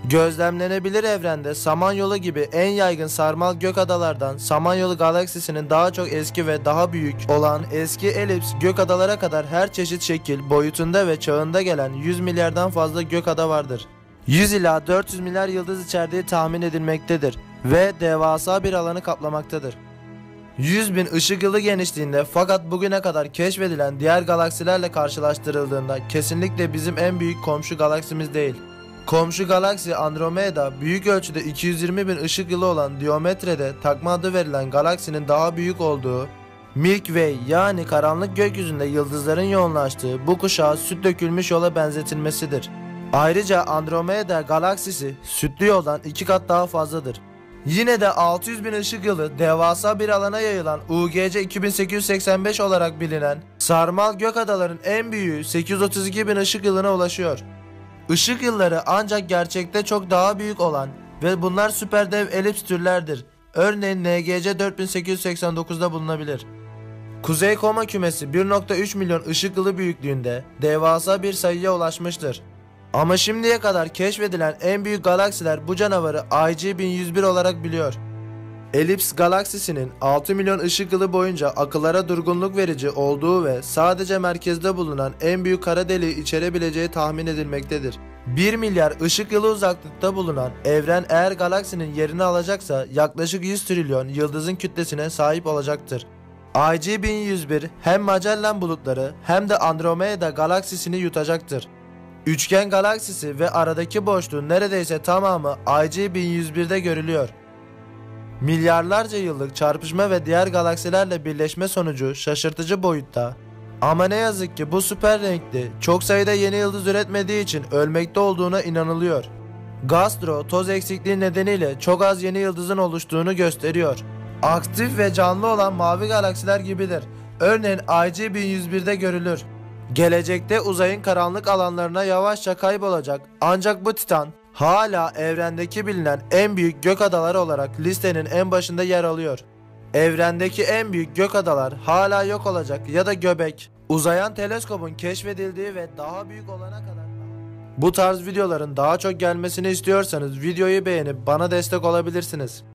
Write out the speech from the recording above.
Gözlemlenebilir evrende Samanyolu gibi en yaygın sarmal gök adalardan Samanyolu galaksisinin daha çok eski ve daha büyük olan eski elips gök adalara kadar her çeşit şekil, boyutunda ve çağında gelen 100 milyardan fazla gök ada vardır. 100 ila 400 milyar yıldız içerdiği tahmin edilmektedir ve devasa bir alanı kaplamaktadır. 100.000 ışık yılı genişliğinde, fakat bugüne kadar keşfedilen diğer galaksilerle karşılaştırıldığında kesinlikle bizim en büyük komşu galaksimiz değil. Komşu galaksi Andromeda, büyük ölçüde 220.000 ışık yılı olan Diometre'de takma adı verilen galaksinin daha büyük olduğu, Milky Way yani karanlık gökyüzünde yıldızların yoğunlaştığı bu kuşağa süt dökülmüş yola benzetilmesidir. Ayrıca Andromeda galaksisi sütlü yoldan 2 kat daha fazladır. Yine de 600.000 ışık yılı devasa bir alana yayılan UGC 2885 olarak bilinen sarmal gök adaların en büyüğü 832.000 ışık yılına ulaşıyor. Işık yılları ancak gerçekte çok daha büyük olan ve bunlar süper dev elips türlerdir. Örneğin NGC 4889'da bulunabilir. Kuzey Koma kümesi 1.3 milyon ışık yılı büyüklüğünde devasa bir sayıya ulaşmıştır. Ama şimdiye kadar keşfedilen en büyük galaksiler bu canavarı IG 1101 olarak biliyor. Elips galaksisinin 6 milyon ışık yılı boyunca akıllara durgunluk verici olduğu ve sadece merkezde bulunan en büyük kara deliği içerebileceği tahmin edilmektedir. 1 milyar ışık yılı uzaklıkta bulunan evren eğer galaksinin yerini alacaksa yaklaşık 100 trilyon yıldızın kütlesine sahip olacaktır. IG 1101 hem Magellan bulutları hem de Andromeda galaksisini yutacaktır. Üçgen galaksisi ve aradaki boşluğun neredeyse tamamı IG 1101'de görülüyor. Milyarlarca yıllık çarpışma ve diğer galaksilerle birleşme sonucu şaşırtıcı boyutta. Ama ne yazık ki bu süper renkli, çok sayıda yeni yıldız üretmediği için ölmekte olduğuna inanılıyor. Gastro, toz eksikliği nedeniyle çok az yeni yıldızın oluştuğunu gösteriyor. Aktif ve canlı olan mavi galaksiler gibidir. Örneğin IG 1101'de görülür. Gelecekte uzayın karanlık alanlarına yavaşça kaybolacak, ancak bu Titan hala evrendeki bilinen en büyük gök adaları olarak listenin en başında yer alıyor. Evrendeki en büyük gök adalar hala yok olacak ya da göbek. Uzayan teleskopun keşfedildiği ve daha büyük olana kadar. Bu tarz videoların daha çok gelmesini istiyorsanız videoyu beğenip bana destek olabilirsiniz.